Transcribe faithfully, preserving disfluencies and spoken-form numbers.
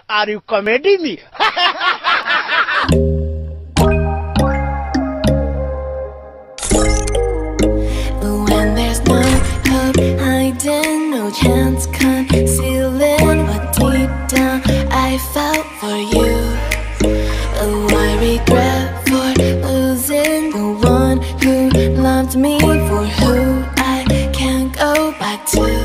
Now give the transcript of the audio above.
Are you comedy me? When there's no hope hiding, no chance concealing what deep down I felt for you. Oh, I regret for losing the one who loved me, for who I can't go back to.